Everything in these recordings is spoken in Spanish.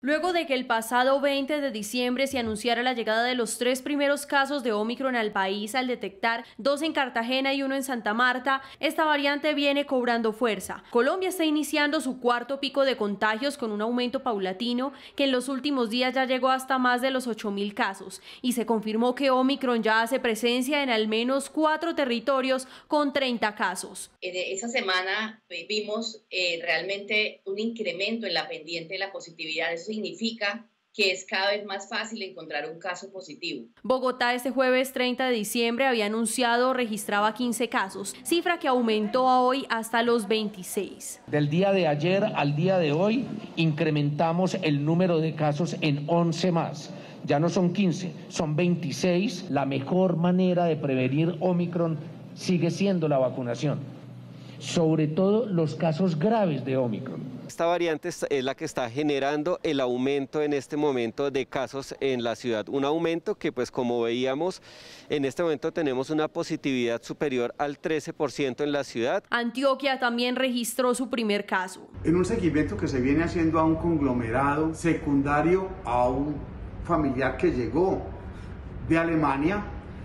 Luego de que el pasado 20 de diciembre se anunciara la llegada de los 3 primeros casos de Omicron al país al detectar 2 en Cartagena y 1 en Santa Marta, esta variante viene cobrando fuerza. Colombia está iniciando su cuarto pico de contagios con un aumento paulatino que en los últimos días ya llegó hasta más de los 8.000 casos y se confirmó que Omicron ya hace presencia en al menos 4 territorios con 30 casos. En esa semana vimos realmente un incremento en la pendiente de la positividad. Eso significa que es cada vez más fácil encontrar un caso positivo. Bogotá este jueves 30 de diciembre había anunciado registraba 15 casos, cifra que aumentó a hoy hasta los 26. Del día de ayer al día de hoy incrementamos el número de casos en 11 más. Ya no son 15, son 26. La mejor manera de prevenir Omicron sigue siendo la vacunación, sobre todo los casos graves de Omicron. Esta variante es la que está generando el aumento en este momento de casos en la ciudad. Un aumento que, pues como veíamos, en este momento tenemos una positividad superior al 13% en la ciudad. Antioquia también registró su primer caso. En un seguimiento que se viene haciendo a un conglomerado secundario a un familiar que llegó de Alemania,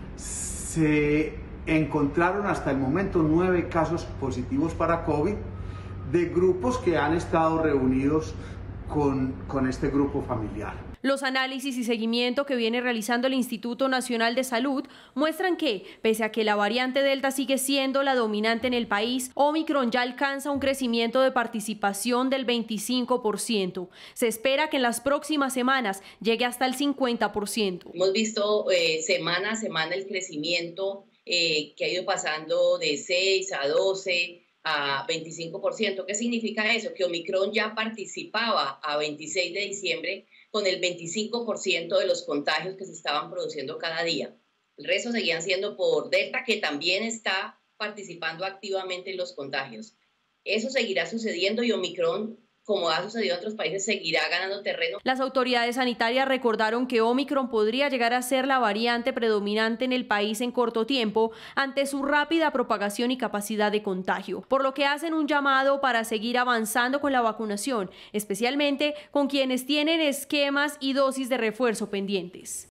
se encontraron hasta el momento 9 casos positivos para COVID de grupos que han estado reunidos con este grupo familiar. Los análisis y seguimiento que viene realizando el Instituto Nacional de Salud muestran que, pese a que la variante Delta sigue siendo la dominante en el país, Omicron ya alcanza un crecimiento de participación del 25%. Se espera que en las próximas semanas llegue hasta el 50%. Hemos visto semana a semana el crecimiento que ha ido pasando de 6 a 12 a 25%. ¿Qué significa eso? Que Omicron ya participaba a 26 de diciembre con el 25% de los contagios que se estaban produciendo cada día. El resto seguían siendo por Delta, que también está participando activamente en los contagios. Eso seguirá sucediendo y Omicron, como ha sucedido en otros países, seguirá ganando terreno. Las autoridades sanitarias recordaron que Omicron podría llegar a ser la variante predominante en el país en corto tiempo ante su rápida propagación y capacidad de contagio, por lo que hacen un llamado para seguir avanzando con la vacunación, especialmente con quienes tienen esquemas y dosis de refuerzo pendientes.